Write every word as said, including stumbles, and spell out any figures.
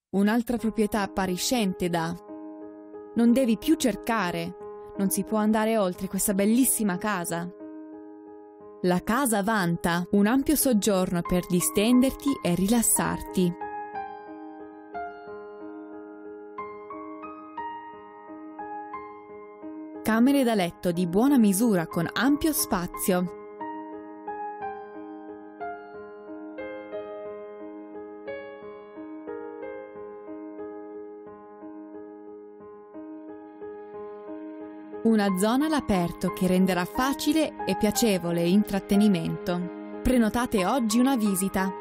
Un'altra proprietà appariscente da... Non devi più cercare, non si può andare oltre questa bellissima casa. La casa vanta un ampio soggiorno per distenderti e rilassarti. Camere da letto di buona misura con ampio spazio. Una zona all'aperto che renderà facile e piacevole intrattenimento. Prenotate oggi una visita.